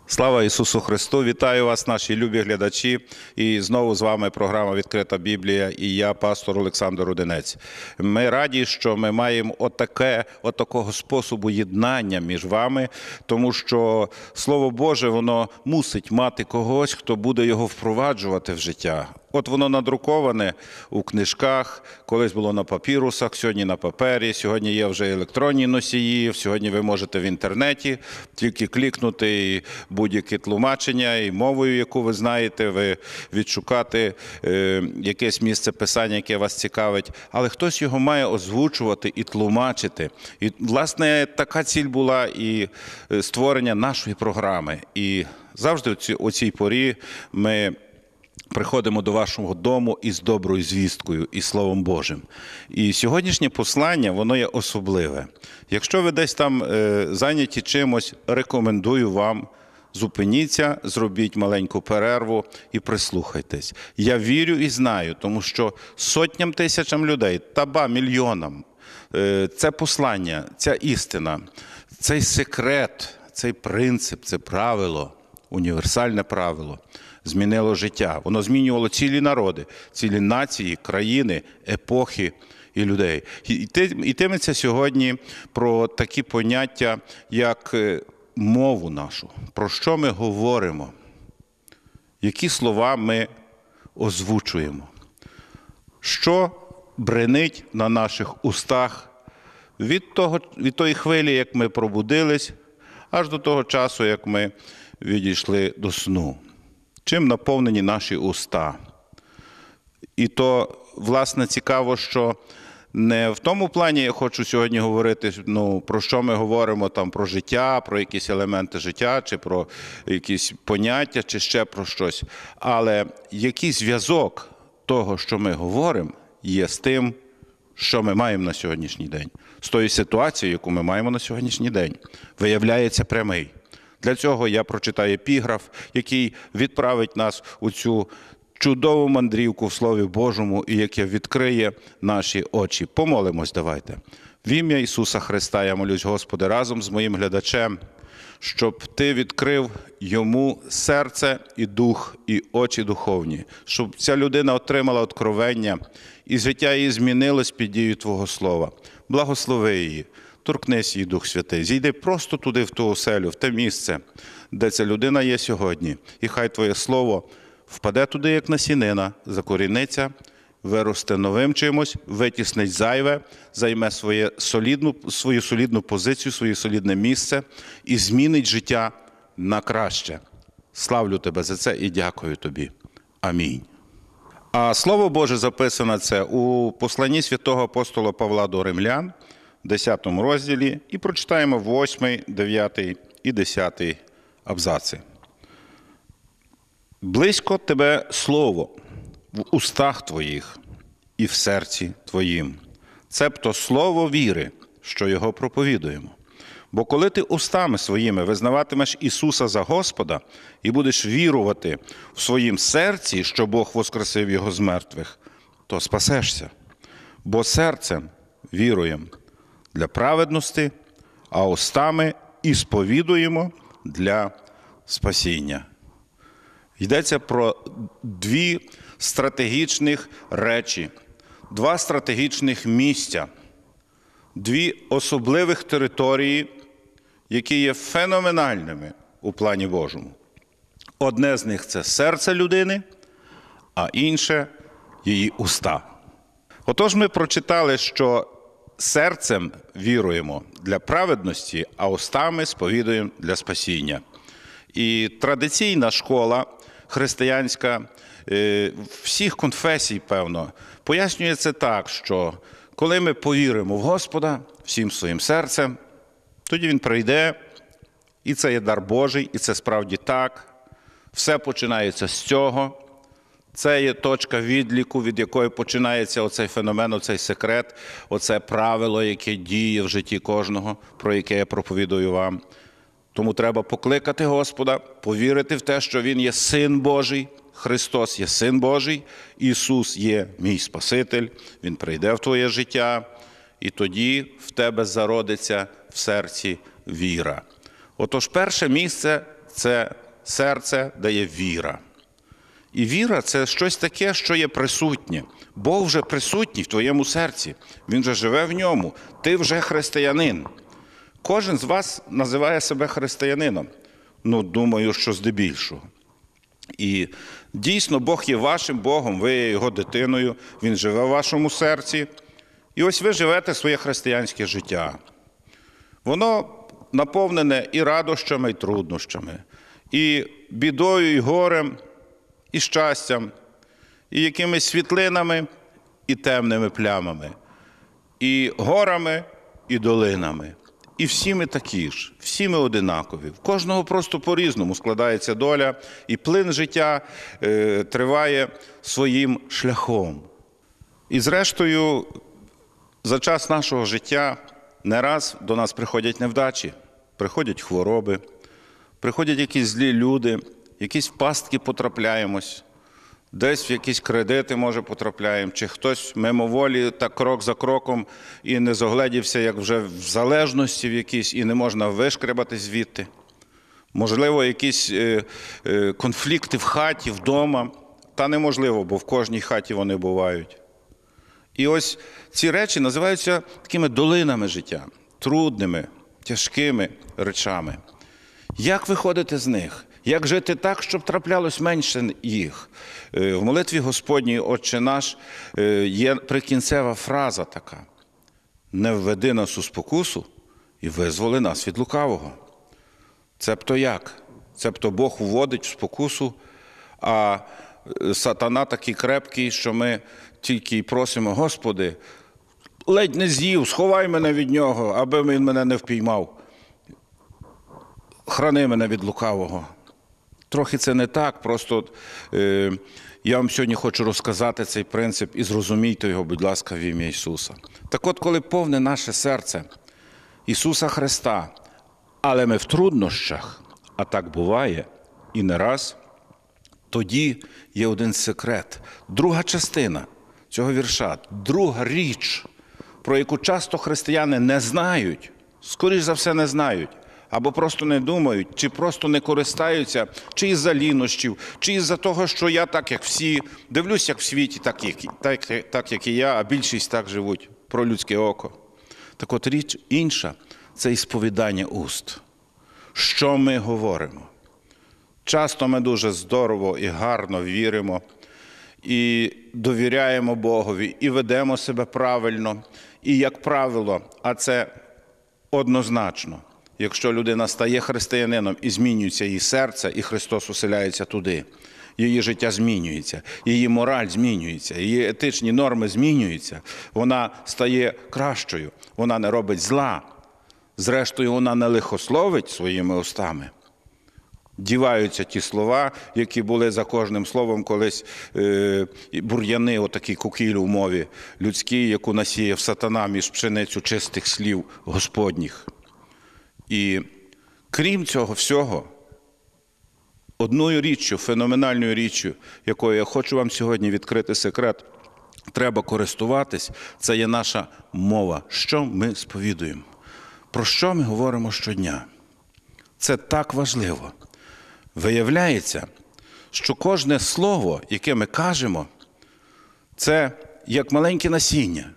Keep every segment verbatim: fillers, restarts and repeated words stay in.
Слава Ісусу Христу! Вітаю вас, наші любі глядачі. І знову з вами програма «Відкрита Біблія» і я, пастор Олександр Рудинець. Ми раді, що ми маємо отаке, отакого способу єднання між вами, тому що Слово Боже, воно мусить мати когось, хто буде його впроваджувати в життя. От воно надруковане у книжках, колись було на папірусах, сьогодні на папері, сьогодні є вже електронні носії, сьогодні ви можете в інтернеті тільки клікнути і будь-яке тлумачення, і мовою, яку ви знаєте, ви відшукати е, якесь місце писання, яке вас цікавить, але хтось його має озвучувати і тлумачити. І, власне, така ціль була і створення нашої програми. І завжди у цій порі ми приходимо до вашого дому із доброю звісткою, і Словом Божим. І сьогоднішнє послання, воно є особливе. Якщо ви десь там е, зайняті чимось, рекомендую вам, зупиніться, зробіть маленьку перерву і прислухайтесь. Я вірю і знаю, тому що сотням тисячам людей, та ба мільйонам, е, це послання, ця істина, цей секрет, цей принцип, це правило, універсальне правило, змінило життя. Воно змінювало цілі народи, цілі нації, країни, епохи і людей. Йтиметься сьогодні про такі поняття, як мову нашу, про що ми говоримо, які слова ми озвучуємо, що бренить на наших устах від того, від тої хвилі, як ми пробудились, аж до того часу, як ми відійшли до сну. Чим наповнені наші уста. І то, власне, цікаво, що не в тому плані я хочу сьогодні говорити, ну, про що ми говоримо, там, про життя, про якісь елементи життя, чи про якісь поняття, чи ще про щось. Але який зв'язок того, що ми говоримо, є з тим, що ми маємо на сьогоднішній день. З тою ситуацією, яку ми маємо на сьогоднішній день. Виявляється прямий. Для цього я прочитаю епіграф, який відправить нас у цю чудову мандрівку в Слові Божому і яке відкриє наші очі. Помолимось давайте. В ім'я Ісуса Христа я молюсь, Господи, разом з моїм глядачем, щоб Ти відкрив йому серце і дух, і очі духовні, щоб ця людина отримала откровення і життя її змінилось під дією Твого Слова. Благослови її. Торкнись її, Дух Святий. Зійди просто туди, в ту оселю, в те місце, де ця людина є сьогодні. І хай Твоє Слово впаде туди, як насінина, закоріниться, виросте новим чимось, витіснить зайве, займе своє солідну, свою солідну позицію, своє солідне місце і змінить життя на краще. Славлю Тебе за це і дякую Тобі. Амінь. А Слово Боже записане це у посланні святого апостола Павла до римлян, в десятому розділі, і прочитаємо восьмий, дев'ятий і десятий абзаци. «Близько тебе слово в устах твоїх і в серці твоїм, цебто слово віри, що його проповідуємо. Бо коли ти устами своїми визнаватимеш Ісуса за Господа і будеш вірувати в своїм серці, що Бог воскресив його з мертвих, то спасешся. Бо серцем віруємо для праведності, а устами і сповідуємо для спасіння». Йдеться про дві стратегічних речі, два стратегічних місця, дві особливих території, які є феноменальними у плані Божому. Одне з них – це серце людини, а інше – її уста. Отож ми прочитали, що серцем віруємо для праведності, а устами сповідуємо для спасіння. І традиційна школа християнська, всіх конфесій, певно, пояснює це так, що коли ми повіримо в Господа всім своїм серцем, тоді Він прийде, і це є дар Божий, і це справді так. Все починається з цього. Це є точка відліку, від якої починається оцей феномен, оцей секрет, оце правило, яке діє в житті кожного, про яке я проповідую вам. Тому треба покликати Господа, повірити в те, що Він є Син Божий, Христос є Син Божий, Ісус є мій Спаситель, Він прийде в твоє життя, і тоді в тебе зародиться в серці віра. Отож, перше місце – це серце, де є віра. І віра – це щось таке, що є присутнє. Бог вже присутній в твоєму серці. Він вже живе в ньому. Ти вже християнин. Кожен з вас називає себе християнином. Ну, думаю, що здебільшого. І дійсно, Бог є вашим Богом, ви є Його дитиною, Він живе в вашому серці. І ось ви живете своє християнське життя. Воно наповнене і радощами, і труднощами, і бідою, і горем, і щастям, і якимись світлинами, і темними плямами, і горами, і долинами. І всі ми такі ж, всі ми одинакові. В кожного просто по-різному складається доля, і плин життя е, триває своїм шляхом. І зрештою, за час нашого життя не раз до нас приходять невдачі, приходять хвороби, приходять якісь злі люди, якісь в пастки потрапляємось, десь в якісь кредити, може, потрапляємо, чи хтось мимоволі так крок за кроком і не зогледівся, як вже в залежності в якійсь, і не можна вишкребати звідти. Можливо, якісь е, е, конфлікти в хаті, вдома. Та неможливо, бо в кожній хаті вони бувають. І ось ці речі називаються такими долинами життя, трудними, тяжкими речами. Як виходити з них? Як жити так, щоб траплялось менше їх? В молитві Господній «Отче наш» є прикінцева фраза така: «Не введи нас у спокусу і визволи нас від лукавого». Цебто як? Цебто Бог вводить в спокусу, а сатана такий крепкий, що ми тільки й просимо: «Господи, ледь не з'їв, сховай мене від нього, аби він мене не впіймав. Храни мене від лукавого». Трохи це не так, просто е, я вам сьогодні хочу розказати цей принцип і зрозумійте його, будь ласка, в ім'я Ісуса. Так от, коли повне наше серце Ісуса Христа, але ми в труднощах, а так буває і не раз, тоді є один секрет, друга частина цього вірша, друга річ, про яку часто християни не знають, скоріш за все не знають, або просто не думають, чи просто не користаються, чи із-за лінощів, чи із-за того, що я так, як всі, дивлюсь, як в світі, так, як, так, так, як і я, а більшість так живуть, про людське око. Так от річ інша – це ісповідання уст. Що ми говоримо? Часто ми дуже здорово і гарно віримо, і довіряємо Богові, і ведемо себе правильно, і, як правило, а це однозначно, якщо людина стає християнином і змінюється її серце, і Христос уселяється туди, її життя змінюється, її мораль змінюється, її етичні норми змінюються, вона стає кращою, вона не робить зла, зрештою вона не лихословить своїми устами. Діваються ті слова, які були за кожним словом колись е, бур'яни, отакі кукіль у мові людській, яку насіяв сатана між пшеницю чистих слів Господніх. І крім цього всього, одною річчю, феноменальною річчю, якою я хочу вам сьогодні відкрити секрет, треба користуватись, це є наша мова, що ми сповідуємо, про що ми говоримо щодня. Це так важливо. Виявляється, що кожне слово, яке ми кажемо, це як маленьке насіння.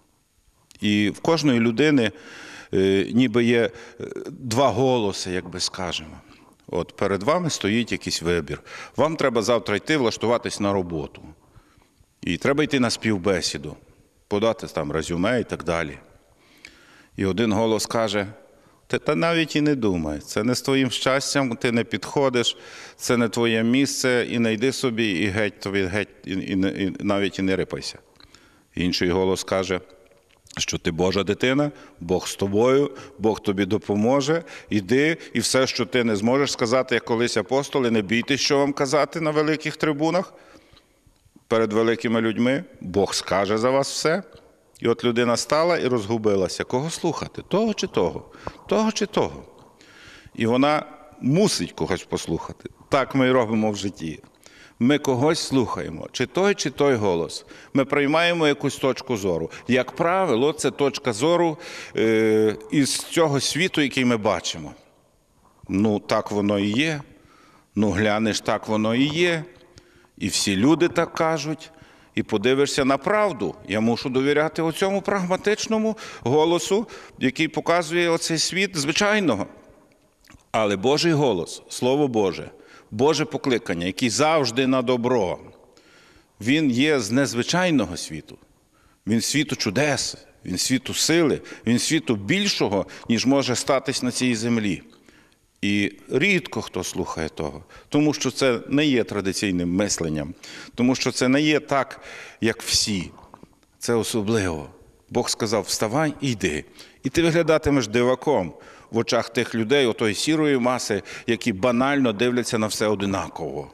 І в кожної людини е, ніби є два голоси, як би скажемо. От перед вами стоїть якийсь вибір. Вам треба завтра йти, влаштуватись на роботу. І треба йти на співбесіду, подати там резюме і так далі. І один голос каже: ти та навіть і не думай, це не з твоїм щастям, ти не підходиш, це не твоє місце, і не йди собі, і геть тобі, геть, і, і, і навіть і не рипайся. Інший голос каже, що ти Божа дитина, Бог з тобою, Бог тобі допоможе, іди, і все, що ти не зможеш сказати, як колись апостоли, не бійтесь, що вам казати на великих трибунах, перед великими людьми, Бог скаже за вас все. І от людина стала і розгубилася. Кого слухати? Того чи того? Того чи того? І вона мусить когось послухати. Так ми і робимо в житті. Ми когось слухаємо, чи той, чи той голос. Ми приймаємо якусь точку зору. Як правило, це точка зору е, із цього світу, який ми бачимо. Ну, так воно і є. Ну, глянеш, так воно і є. І всі люди так кажуть. І подивишся на правду. Я мушу довіряти оцьому прагматичному голосу, який показує оцей світ звичайного. Але Божий голос, Слово Боже, Боже покликання, який завжди на добро, він є з незвичайного світу. Він світу чудес, він світу сили, він світу більшого, ніж може статись на цій землі. І рідко хто слухає того, тому що це не є традиційним мисленням, тому що це не є так, як всі. Це особливо. Бог сказав: вставай і йди. І ти виглядатимеш диваком в очах тих людей, отої сірої маси, які банально дивляться на все одинаково.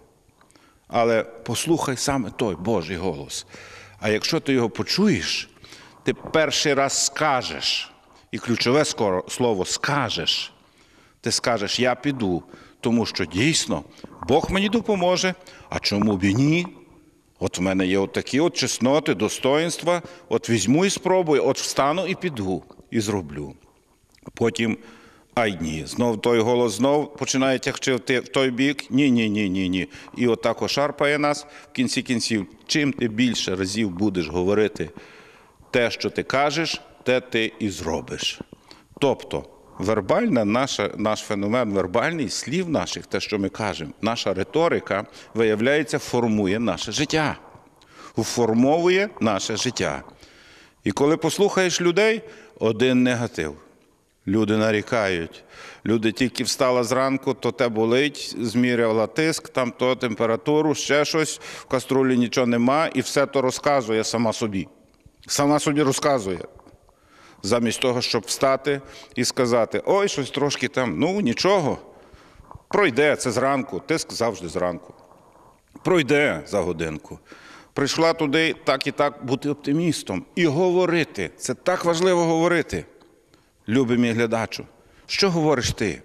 Але послухай саме той Божий голос. А якщо ти його почуєш, ти перший раз скажеш, і ключове слово «скажеш». Ти скажеш: я піду, тому що дійсно Бог мені допоможе, а чому б і ні? От в мене є от такі от чесноти, достоїнства, от візьму і спробую, от встану і піду, і зроблю. Потім: ай ні, знов той голос знов починає тягти в той бік, ні-ні-ні-ні-ні. І отак ошарпає нас в кінці кінців. Чим ти більше разів будеш говорити те, що ти кажеш, те ти і зробиш. Тобто, вербальна наша, наш феномен вербальний, слів наших, те, що ми кажемо, наша риторика, виявляється, формує наше життя. Уформовує наше життя. І коли послухаєш людей, один негатив. Люди нарікають. Люди тільки встала зранку, то те болить, зміряла тиск, там то температуру, ще щось, в каструлі нічого нема, і все то розказує сама собі. Сама собі розказує. Замість того, щоб встати і сказати: ой, щось трошки там, ну нічого, пройде, це зранку, тиск завжди зранку. Пройде за годинку. Прийшла туди, так і так, бути оптимістом. І говорити, це так важливо говорити. Любий мій глядачу, що говориш ти?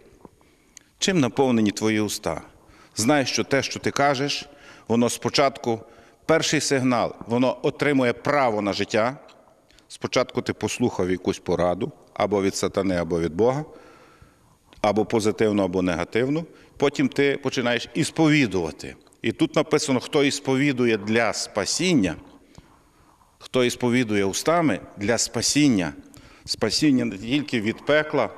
Чим наповнені твої уста? Знай, що те, що ти кажеш, воно спочатку, перший сигнал, воно отримує право на життя. Спочатку ти послухав якусь пораду, або від сатани, або від Бога, або позитивну, або негативну. Потім ти починаєш ісповідувати. І тут написано: хто ісповідує для спасіння, хто ісповідує устами для спасіння. Спасіння не тільки від пекла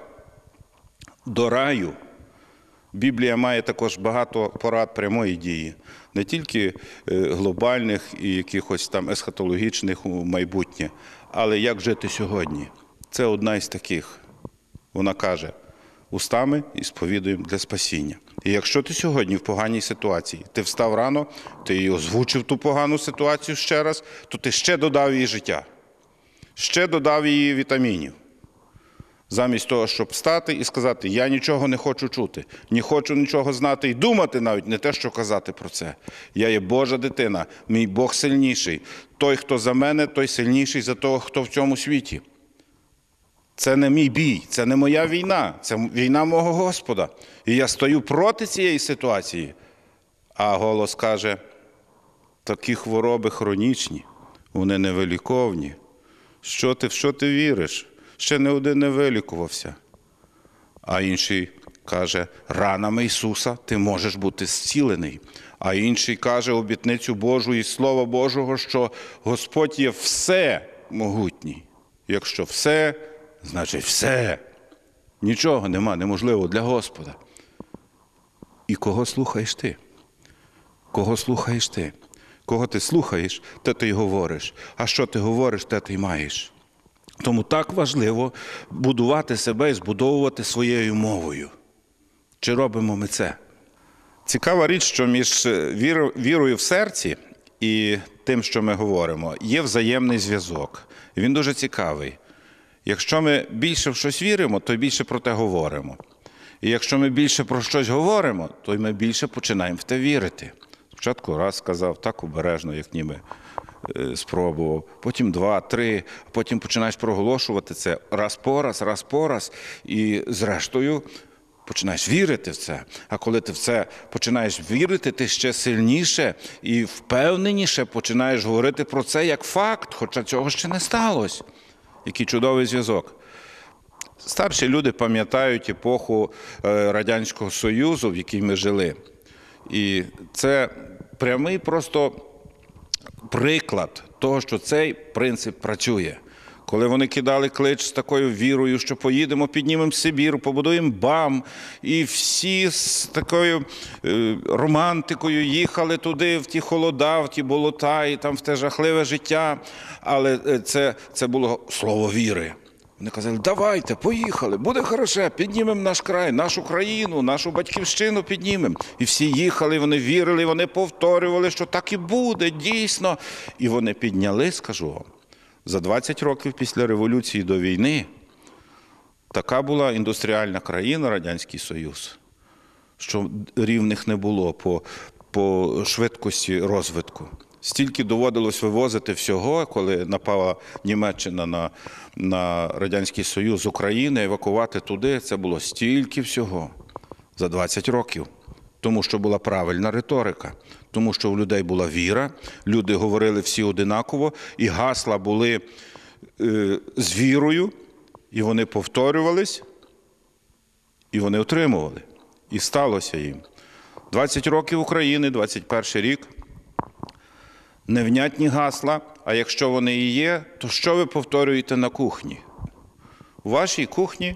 до раю. Біблія має також багато порад прямої дії. Не тільки глобальних і якихось там есхатологічних у майбутнє, але як жити сьогодні. Це одна із таких. Вона каже: устами ісповідуємо для спасіння. І якщо ти сьогодні в поганій ситуації, ти встав рано, ти її озвучив ту погану ситуацію ще раз, то ти ще додав їй життя. Ще додав їй вітамінів. Замість того, щоб встати і сказати: я нічого не хочу чути, не хочу нічого знати і думати навіть, не те, що казати про це. Я є Божа дитина, мій Бог сильніший. Той, хто за мене, той сильніший за того, хто в цьому світі. Це не мій бій, це не моя війна, це війна мого Господа. І я стою проти цієї ситуації. А голос каже: такі хвороби хронічні, вони невиліковні. Що ти, в що ти віриш? Ще не один не вилікувався. А інший каже: ранами Ісуса ти можеш бути зцілений. А інший каже обітницю Божу і Слова Божого, що Господь є всемогутній. Якщо все, значить все. Нічого нема неможливого для Господа. І кого слухаєш ти? Кого слухаєш ти? Кого ти слухаєш, те ти й говориш. А що ти говориш, те ти й маєш. Тому так важливо будувати себе і збудовувати своєю мовою. Чи робимо ми це? Цікава річ, що між вірою в серці і тим, що ми говоримо, є взаємний зв'язок. Він дуже цікавий. Якщо ми більше в щось віримо, то більше про те говоримо. І якщо ми більше про щось говоримо, то ми більше починаємо в те вірити. Спочатку раз сказав, так обережно, як ніби спробував, потім два, три, потім починаєш проголошувати це раз по раз, раз по раз, і зрештою починаєш вірити в це. А коли ти в це починаєш вірити, ти ще сильніше і впевненіше починаєш говорити про це як факт, хоча цього ще не сталося. Який чудовий зв'язок. Старші люди пам'ятають епоху Радянського Союзу, в якій ми жили. І це прямий просто приклад того, що цей принцип працює. Коли вони кидали клич з такою вірою, що поїдемо, піднімемо Сибір, побудуємо БАМ, і всі з такою е, романтикою їхали туди, в ті холода, в ті болота, і там в те жахливе життя. Але це, це було слово віри. Вони казали, давайте, поїхали, буде хороше, піднімемо наш край, нашу країну, нашу батьківщину піднімемо. І всі їхали, вони вірили, вони повторювали, що так і буде, дійсно. І вони підняли, скажу вам, за двадцять років після революції до війни така була індустріальна країна, Радянський Союз, що рівних не було по, по швидкості розвитку. Стільки доводилось вивозити всього, коли напала Німеччина на, на Радянський Союз з України, евакувати туди, це було стільки всього за двадцять років. Тому що була правильна риторика, тому що у людей була віра, люди говорили всі одинаково, і гасла були е, з вірою, і вони повторювались, і вони отримували. І сталося їм. двадцять років України, двадцять перший рік, невнятні гасла, а якщо вони і є, то що ви повторюєте на кухні? У вашій кухні,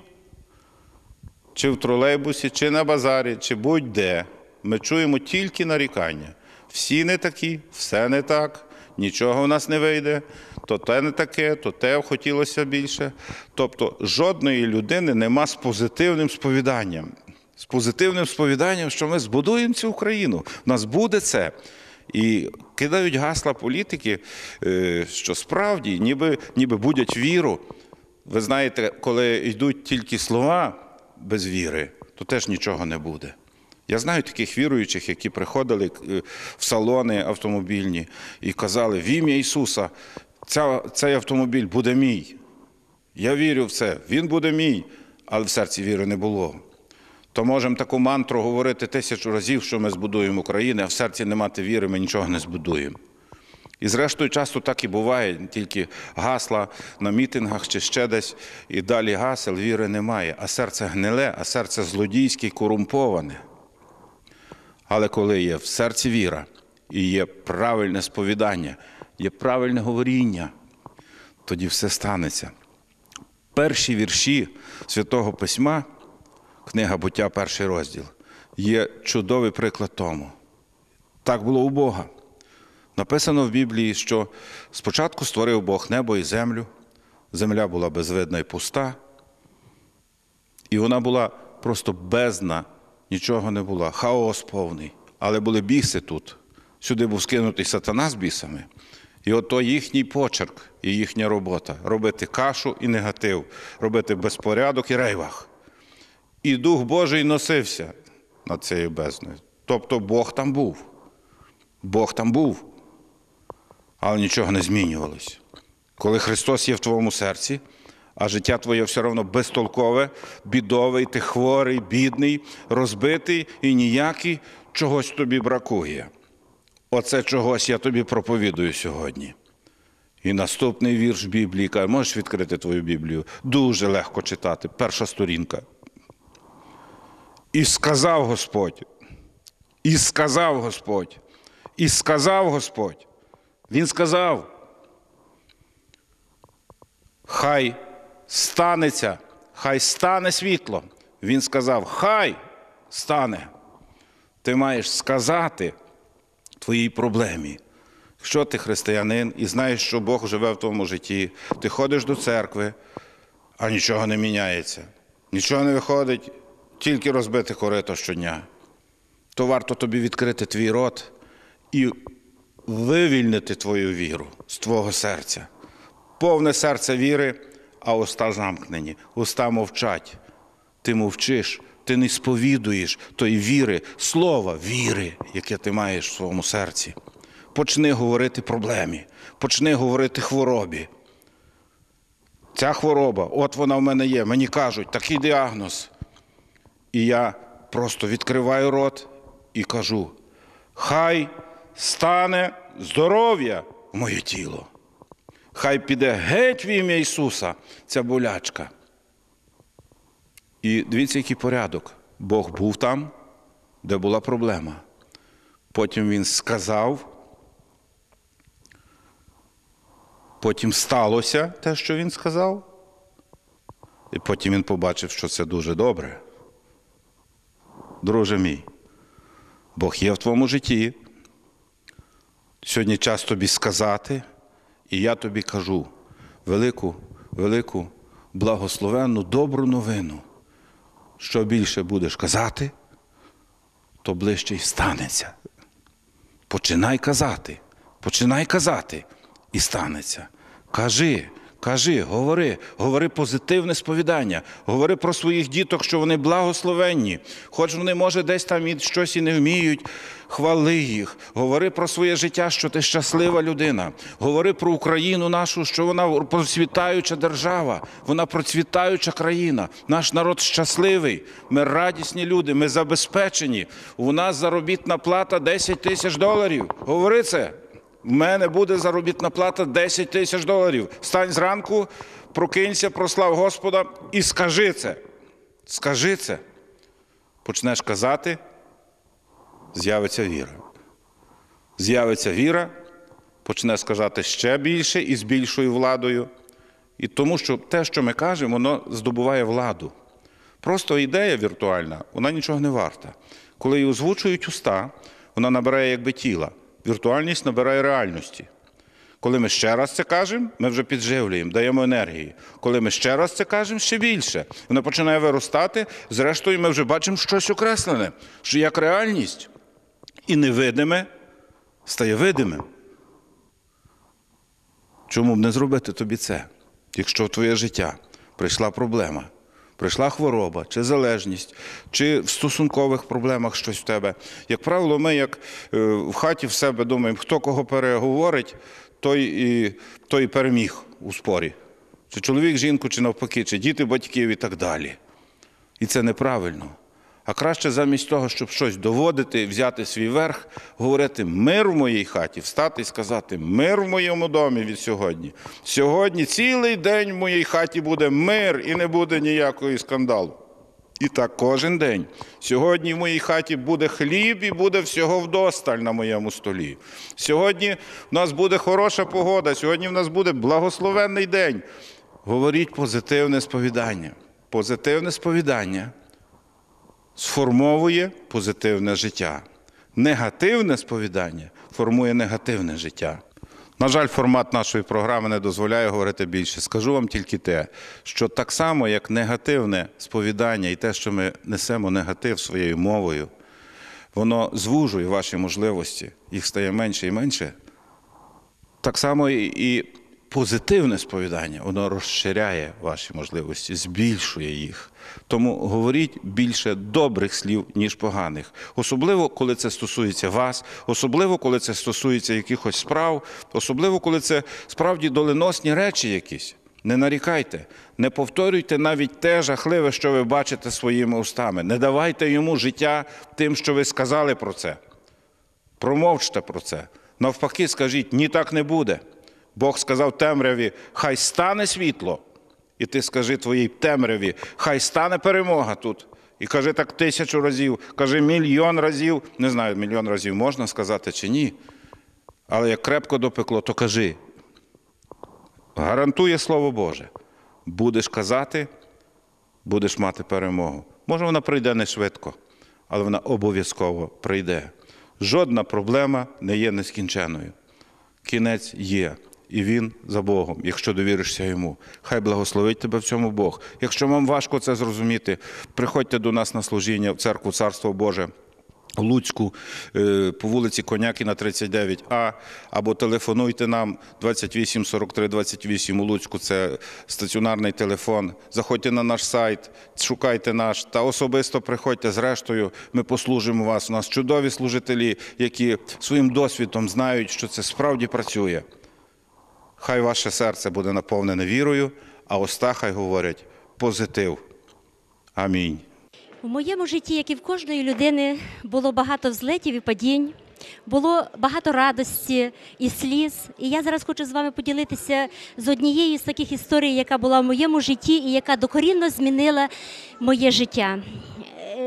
чи в тролейбусі, чи на базарі, чи будь-де, ми чуємо тільки нарікання. Всі не такі, все не так, нічого в нас не вийде, то те не таке, то те хотілося більше. Тобто жодної людини нема з позитивним сповіданням. З позитивним сповіданням, що ми збудуємо цю Україну, в нас буде це. І кидають гасла політики, що справді ніби, ніби будять віру. Ви знаєте, коли йдуть тільки слова без віри, то теж нічого не буде. Я знаю таких віруючих, які приходили в салони автомобільні і казали, в ім'я Ісуса, ця, цей автомобіль буде мій. Я вірю в це, він буде мій, але в серці віри не було. То можемо таку мантру говорити тисячу разів, що ми збудуємо Україну, а в серці не мати віри, ми нічого не збудуємо. І зрештою часто так і буває, тільки гасла на мітингах чи ще десь, і далі гасел, віри немає, а серце гниле, а серце злодійське, корумповане. Але коли є в серці віра, і є правильне сповідання, є правильне говоріння, тоді все станеться. Перші вірші Святого Письма, книга Буття, перший розділ, є чудовий приклад тому. Так було у Бога. Написано в Біблії, що спочатку створив Бог небо і землю, земля була безвидна і пуста, і вона була просто бездна, нічого не було, хаос повний. Але були біси тут. Сюди був скинутий сатана з бісами. І ото їхній почерк і їхня робота – робити кашу і негатив, робити безпорядок і рейвах. І Дух Божий носився над цією бездною. Тобто Бог там був. Бог там був. Але нічого не змінювалось. Коли Христос є в твоєму серці, а життя твоє все одно безтолкове, бідове, і ти хворий, бідний, розбитий і ніякий, чогось тобі бракує. Оце чогось я тобі проповідую сьогодні. І наступний вірш Біблії каже, можеш відкрити твою Біблію? Дуже легко читати, перша сторінка. І сказав Господь, і сказав Господь, і сказав Господь. Він сказав, хай станеться, хай стане світло. Він сказав, хай стане. Ти маєш сказати твоїй проблемі. Якщо ти християнин і знаєш, що Бог живе в твоєму житті, ти ходиш до церкви, а нічого не міняється, нічого не виходить, тільки розбити корито щодня, то варто тобі відкрити твій рот і вивільнити твою віру з твого серця. Повне серце віри, а уста замкнені, уста мовчать. Ти мовчиш, ти не сповідуєш тої віри, слова віри, яке ти маєш в своєму серці. Почни говорити проблемі, почни говорити хворобі. Ця хвороба, от вона в мене є, мені кажуть, такий діагноз. І я просто відкриваю рот і кажу, хай стане здоров'я в моє тіло. Хай піде геть в ім'я Ісуса ця болячка. І дивіться, який порядок. Бог був там, де була проблема. потім він сказав, потім сталося те, що він сказав, і потім він побачив, що це дуже добре. Друже мій, Бог є в твоєму житті. Сьогодні час тобі сказати, і я тобі кажу велику, велику, благословенну, добру новину. Що більше будеш казати, то ближче й станеться. Починай казати, починай казати, і станеться. Кажи, кажи, говори, говори позитивне сповідання, говори про своїх діток, що вони благословенні. Хоч вони, може, десь там і щось і не вміють, хвали їх. Говори про своє життя, що ти щаслива людина. Говори про Україну нашу, що вона процвітаюча держава, вона процвітаюча країна. Наш народ щасливий, ми радісні люди, ми забезпечені. У нас заробітна плата десять тисяч доларів. Говори це. У мене буде заробітна плата десять тисяч доларів. Стань зранку, прокинься, прослав Господа і скажи це. Скажи це. Почнеш казати, з'явиться віра. З'явиться віра, почнеш сказати ще більше і з більшою владою. І тому що те, що ми кажемо, воно здобуває владу. Просто ідея віртуальна, вона нічого не варта. Коли її озвучують уста, вона набирає якби тіла. Віртуальність набирає реальності. Коли ми ще раз це кажемо, ми вже підживлюємо, даємо енергії. Коли ми ще раз це кажемо, ще більше. Воно починає виростати, зрештою ми вже бачимо щось окреслене, що як реальність. І невидиме стає видимим. Чому б не зробити тобі це, якщо в твоє життя прийшла проблема? Прийшла хвороба, чи залежність, чи в стосункових проблемах щось в тебе. Як правило, ми як в хаті в себе думаємо, хто кого переговорить, той і, той і переміг у спорі. Чи чоловік, жінку, чи навпаки, чи діти, батьків і так далі. І це неправильно. А краще замість того, щоб щось доводити, взяти свій верх, говорити «мир в моїй хаті», встати і сказати «мир в моєму домі від сьогодні». Сьогодні цілий день в моїй хаті буде мир і не буде ніякого скандалу. І так кожен день. Сьогодні в моїй хаті буде хліб і буде всього вдосталь на моєму столі. Сьогодні в нас буде хороша погода, сьогодні в нас буде благословенний день. Говоріть позитивне сповідання. Позитивне сповідання сформовує позитивне життя. Негативне сповідання формує негативне життя. На жаль, формат нашої програми не дозволяє говорити більше. Скажу вам тільки те, що так само, як негативне сповідання і те, що ми несемо негатив своєю мовою, воно звужує ваші можливості, їх стає менше і менше, так само і позитивне сповідання, воно розширяє ваші можливості, збільшує їх. Тому говоріть більше добрих слів, ніж поганих. Особливо, коли це стосується вас, особливо, коли це стосується якихось справ, особливо, коли це справді доленосні речі якісь. Не нарікайте, не повторюйте навіть те жахливе, що ви бачите своїми устами. Не давайте йому життя тим, що ви сказали про це. Промовчте про це. Навпаки, скажіть, ні, так не буде. Бог сказав темряві, хай стане світло. І ти скажи твоїй темряві, хай стане перемога тут. І кажи так тисячу разів, кажи мільйон разів. Не знаю, мільйон разів можна сказати чи ні. Але як крепко допекло, то кажи. Гарантує Слово Боже. Будеш казати, будеш мати перемогу. Може, вона прийде не швидко, але вона обов'язково прийде. Жодна проблема не є нескінченою. Кінець є. І він за Богом, якщо довіришся йому. Хай благословить тебе в цьому Бог. Якщо вам важко це зрозуміти, приходьте до нас на служіння в церкву Царство Боже в Луцьку по вулиці Конякіна, тридцять дев'ять А, або телефонуйте нам двадцять вісім сорок три двадцять вісім у Луцьку, це стаціонарний телефон. Заходьте на наш сайт, шукайте наш, та особисто приходьте, зрештою ми послужимо вас. У нас чудові служителі, які своїм досвідом знають, що це справді працює. Хай ваше серце буде наповнене вірою, а уста хай говорять позитив. Амінь. У моєму житті, як і в кожної людини, було багато взлетів і падінь, було багато радості і сліз. І я зараз хочу з вами поділитися з однією з таких історій, яка була в моєму житті і яка докорінно змінила моє життя.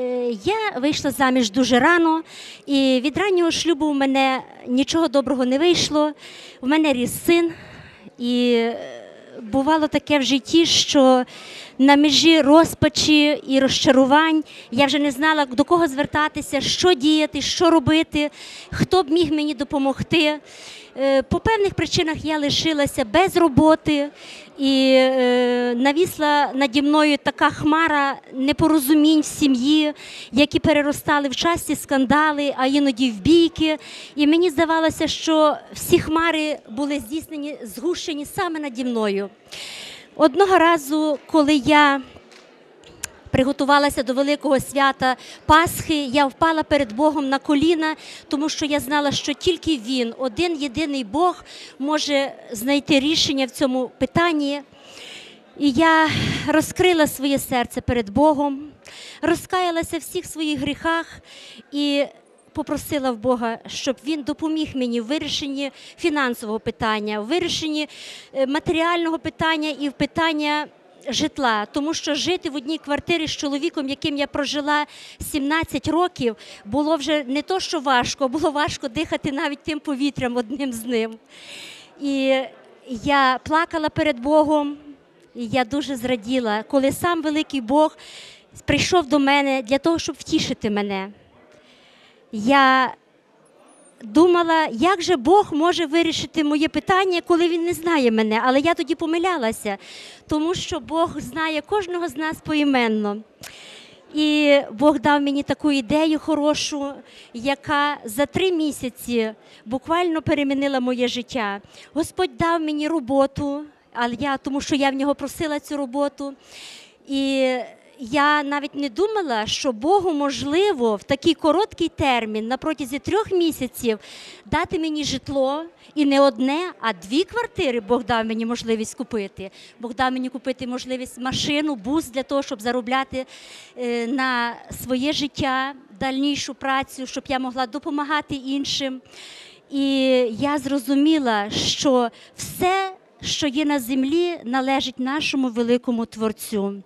е, я вийшла заміж дуже рано, і від раннього шлюбу у мене нічого доброго не вийшло. У мене ріс син, і е, бувало таке в житті, що на межі розпачі і розчарувань я вже не знала, до кого звертатися, що діяти, що робити, хто б міг мені допомогти. Е, По певних причинах я лишилася без роботи, і е, навісла наді мною така хмара непорозумінь в сім'ї, які переростали в часті скандали, а іноді в бійки. І мені здавалося, що всі хмари були здійснені, згущені саме наді мною. Одного разу, коли я приготувалася до великого свята Пасхи, я впала перед Богом на коліна, тому що я знала, що тільки Він, один єдиний Бог, може знайти рішення в цьому питанні. І я розкрила своє серце перед Богом, розкаялася в всіх своїх гріхах і попросила в Бога, щоб Він допоміг мені в вирішенні фінансового питання, в вирішенні матеріального питання і в питання житла, тому що жити в одній квартирі з чоловіком, яким я прожила сімнадцять років, було вже не то, що важко, було важко дихати навіть тим повітрям одним з ним. І я плакала перед Богом, і я дуже зраділа, коли сам великий Бог прийшов до мене для того, щоб втішити мене. Я думала, як же Бог може вирішити моє питання, коли Він не знає мене. Але я тоді помилялася, тому що Бог знає кожного з нас поіменно. І Бог дав мені таку ідею хорошу, яка за три місяці буквально перемінила моє життя. Господь дав мені роботу, але я, тому що я в нього просила цю роботу. І я навіть не думала, що Богу можливо в такий короткий термін, на протязі трьох місяців, дати мені житло, і не одне, а дві квартири Бог дав мені можливість купити. Бог дав мені купити можливість машину, бус для того, щоб заробляти е, на своє життя, дальнішу працю, щоб я могла допомагати іншим. І я зрозуміла, що все, що є на землі, належить нашому великому Творцю.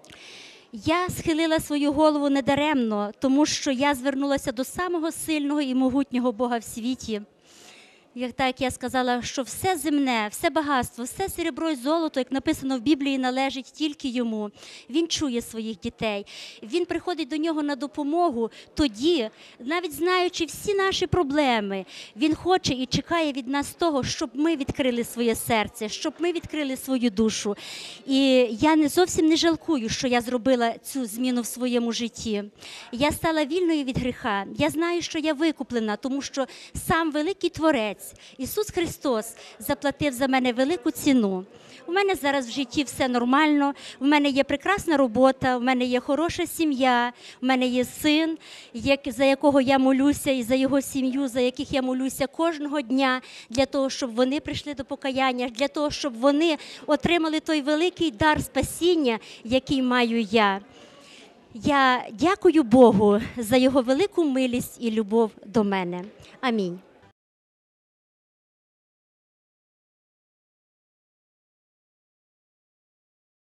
Я схилила свою голову недаремно, тому що я звернулася до самого сильного і могутнього Бога в світі. Як так я сказала, що все земне, все багатство, все серебро і золото, як написано в Біблії, належить тільки Йому. Він чує своїх дітей. Він приходить до нього на допомогу тоді, навіть знаючи всі наші проблеми. Він хоче і чекає від нас того, щоб ми відкрили своє серце, щоб ми відкрили свою душу. І я не зовсім не жалкую, що я зробила цю зміну в своєму житті. Я стала вільною від гріха. Я знаю, що я викуплена, тому що сам великий Творець, Ісус Христос, заплатив за мене велику ціну. У мене зараз в житті все нормально, у мене є прекрасна робота, у мене є хороша сім'я, у мене є син, за якого я молюся, і за його сім'ю, за яких я молюся кожного дня, для того, щоб вони прийшли до покаяння, для того, щоб вони отримали той великий дар спасіння, який маю я. Я дякую Богу за Його велику милість і любов до мене. Амінь.